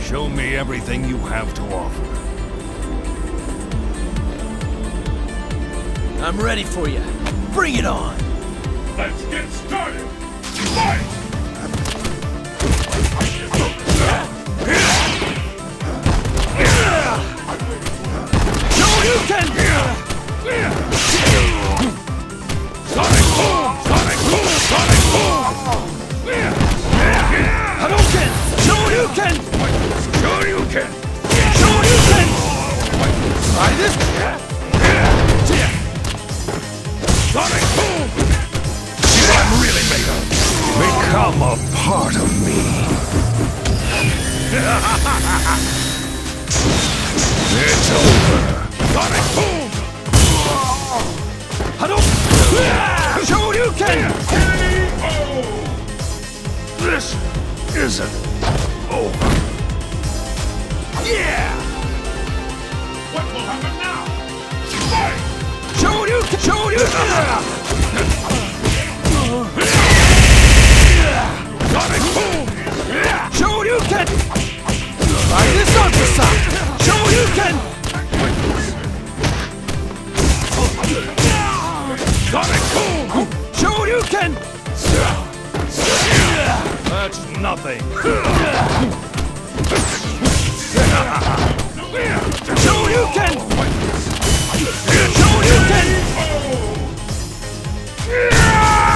Show me everything you have to offer. I'm ready for you. Bring it on! Let's get started! Fight! Shoryuken! Sonic Boom! Sonic Boom! Sonic Boom! Hadouken! Shoryuken! Shoryuken! Shoryuken! Try this! Sonic Boom! See what I'm really made of! Become a part of me. It's over. Sonic Boom! Hadouken! Shoryuken! KO! This isn't over. Yeah! What will happen now? Fight! Shoryuken! Shoryuken! Sonic Boom! Shoryuken! Try this other side! Shoryuken! Sonic Boom! Shoryuken! That's nothing. Shoryuken! Shoryuken!